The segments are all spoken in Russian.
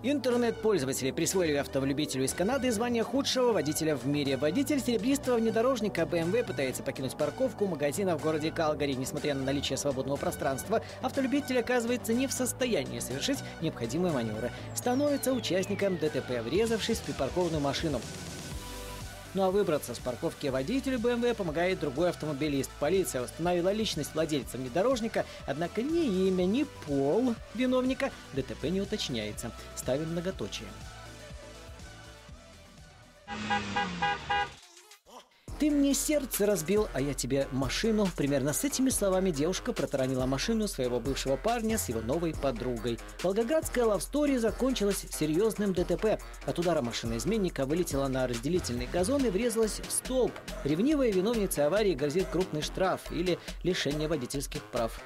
Интернет-пользователи присвоили автолюбителю из Канады звание худшего водителя в мире. Водитель серебристого внедорожника BMW пытается покинуть парковку магазина в городе Калгари. Несмотря на наличие свободного пространства, автолюбитель оказывается не в состоянии совершить необходимые маневры. Становится участником ДТП, врезавшись в припаркованную машину. Ну а выбраться с парковки водителю BMW помогает другой автомобилист. Полиция установила личность владельца внедорожника, однако ни имя, ни пол виновника ДТП не уточняется. Ставим многоточие. «Ты мне сердце разбил, а я тебе машину». Примерно с этими словами девушка протаранила машину своего бывшего парня с его новой подругой. Волгоградская лавстори закончилась серьезным ДТП. От удара машина изменника вылетела на разделительный газон и врезалась в столб. Ревнивой виновнице аварии грозит крупный штраф или лишение водительских прав.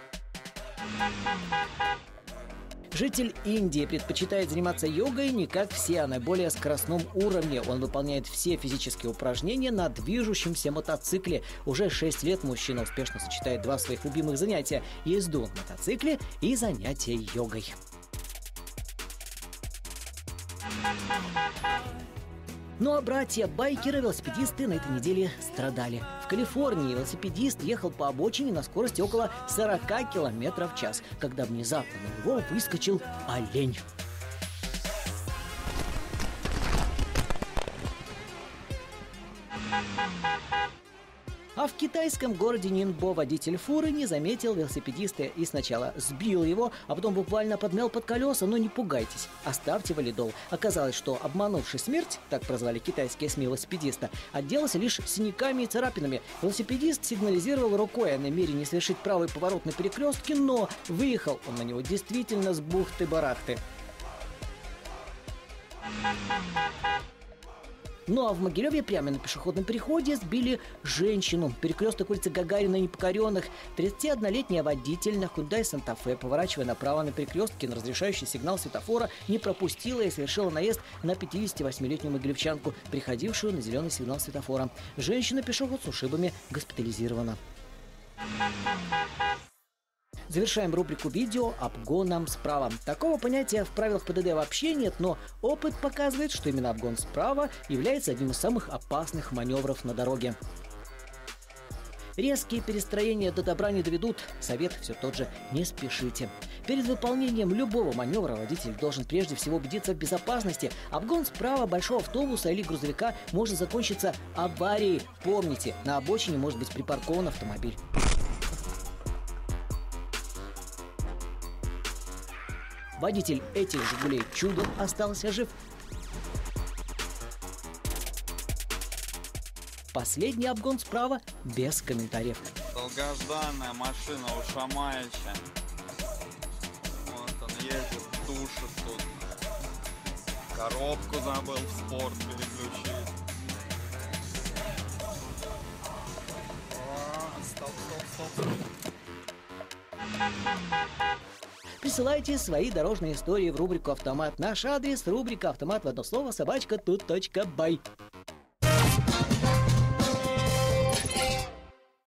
Житель Индии предпочитает заниматься йогой не как все, а на более скоростном уровне. Он выполняет все физические упражнения на движущемся мотоцикле. Уже 6 лет мужчина успешно сочетает два своих любимых занятия – езду на мотоцикле и занятия йогой. Ну а братья-байкеры-велосипедисты на этой неделе страдали. В Калифорнии велосипедист ехал по обочине на скорости около 40 км в час, когда внезапно на него выскочил олень. А в китайском городе Нинбо водитель фуры не заметил велосипедиста и сначала сбил его, а потом буквально подмял под колеса. Но не пугайтесь, оставьте валидол. Оказалось, что обманувший смерть, так прозвали китайские СМИ велосипедиста, отделался лишь синяками и царапинами. Велосипедист сигнализировал рукой о намерении совершить правый поворот на перекрестке, но выехал он на него действительно с бухты-барахты. Ну а в Могилеве прямо на пешеходном переходе сбили женщину. Перекресток улицы Гагарина непокоренных. 31-летняя водитель на Hyundai Santa Fe, поворачивая направо на перекрестке на разрешающий сигнал светофора, не пропустила и совершила наезд на 58-летнюю могилевчанку, приходившую на зеленый сигнал светофора. Женщина-пешеход с ушибами госпитализирована. Завершаем рубрику «Видео обгоном справа». Такого понятия в правилах ПДД вообще нет, но опыт показывает, что именно обгон справа является одним из самых опасных маневров на дороге. Резкие перестроения до добра не доведут. Совет все тот же – не спешите. Перед выполнением любого маневра водитель должен прежде всего убедиться в безопасности. Обгон справа большого автобуса или грузовика может закончиться аварией. Помните, на обочине может быть припаркован автомобиль. Водитель этих «Жигулей» чудом остался жив. Последний обгон справа без комментариев. Долгожданная машина у Шамаича. Вот он едет, душит тут. Коробку забыл в спорт переключить. Стоп. Присылайте свои дорожные истории в рубрику «Автомат». Наш адрес — рубрика «Автомат» в одно слово @тут.бай.